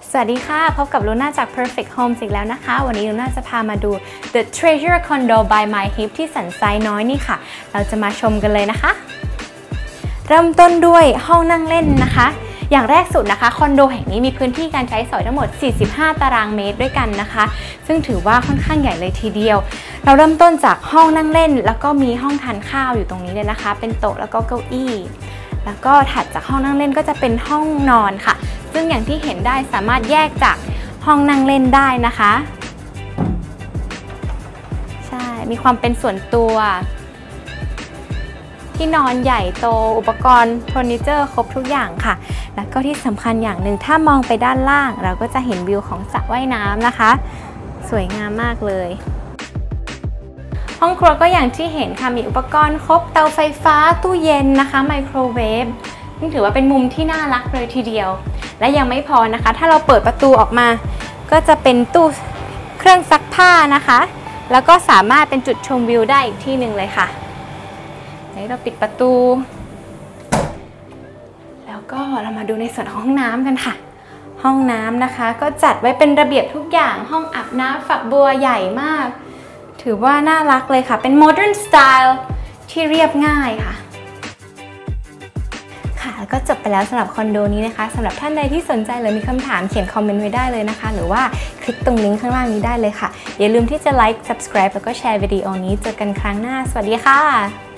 สวัสดีค่ะพบกับลูน่าจาก Perfect Homes อีกแล้วนะคะวันนี้ลูน่าจะพามาดู The Treasure Condo by My Hip ที่สันทรายน้อยนี่ค่ะเราจะมาชมกันเลยนะคะเริ่มต้นด้วยห้องนั่งเล่นนะคะอย่างแรกสุดนะคะคอนโดแห่งนี้มีพื้นที่การใช้สอยทั้งหมด45ตารางเมตรด้วยกันนะคะซึ่งถือว่าค่อนข้างใหญ่เลยทีเดียวเราเริ่มต้นจากห้องนั่งเล่นแล้วก็มีห้องทานข้าวอยู่ตรงนี้เลยนะคะเป็นโต๊ะแล้วก็เก้าอี้แล้วก็ถัดจากห้องนั่งเล่นก็จะเป็นห้องนอนค่ะซึ่งอย่างที่เห็นได้สามารถแยกจากห้องนั่งเล่นได้นะคะใช่มีความเป็นส่วนตัวที่นอนใหญ่โตอุปกรณ์เฟอร์นิเจอร์ครบทุกอย่างค่ะแล้วก็ที่สำคัญอย่างหนึ่งถ้ามองไปด้านล่างเราก็จะเห็นวิวของสระว่ายน้ำนะคะสวยงามมากเลยห้องครัวก็อย่างที่เห็นค่ะมีอุปกรณ์ครบเตาไฟฟ้าตู้เย็นนะคะไมโครเวฟนี่ถือว่าเป็นมุมที่น่ารักเลยทีเดียวและยังไม่พอนะคะถ้าเราเปิดประตูออกมาก็จะเป็นตู้เครื่องซักผ้านะคะแล้วก็สามารถเป็นจุดชมวิวได้อีกที่หนึ่งเลยค่ะเราปิดประตูแล้วก็เรามาดูในส่วนของห้องน้ำกันค่ะห้องน้ำนะคะก็จัดไว้เป็นระเบียบทุกอย่างห้องอาบน้ำฝักบัวใหญ่มากถือว่าน่ารักเลยค่ะเป็น modern style ที่เรียบง่ายค่ะแล้วก็จบไปแล้วสำหรับคอนโดนี้นะคะสำหรับท่านใดที่สนใจหรือมีคำถามเขียนคอมเมนต์ไว้ได้เลยนะคะหรือว่าคลิกตรงลิงก์ข้างล่างนี้ได้เลยค่ะอย่าลืมที่จะไลค์ subscribe แล้วก็แชร์วิดีโอนี้เจอกันครั้งหน้าสวัสดีค่ะ